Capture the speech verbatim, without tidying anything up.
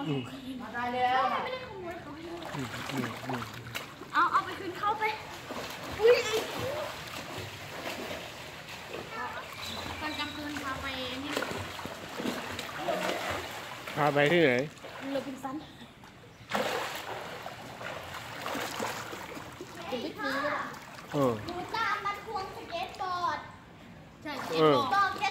มาได้แล้วไม่ได้ขโมยเขาเอาเอาไปคืนเขาไปอุ้ยตอนกลางคืนพาไปนี่พาไปที่ไหนโรบินสันเป็นวิธีเลยหนูจะมันควงสเก็ตบอร์ดใช่สเก็ตบอร์ด